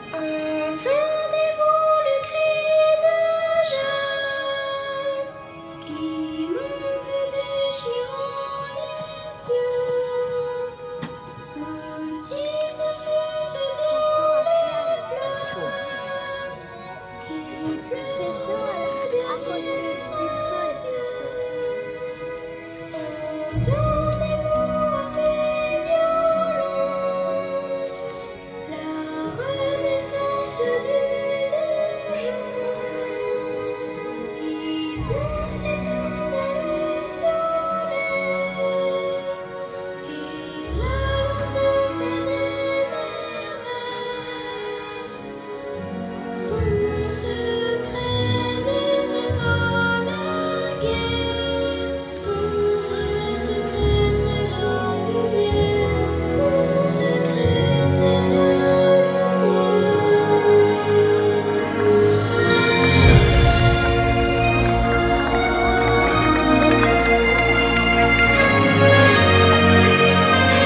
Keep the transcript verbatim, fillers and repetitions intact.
Entendez-vous le cri de Jeanne qui monte déchirant les cieux? Petite flûte dans les flammes qui pleure le dernier adieu. Entendez-vous au pays violent la renaissance du donjon? Il danse et tourne dans le soleil et la lance fait des merveilles. Son secret n'était pas la guerre, son vrai secret c'est la lumière. Son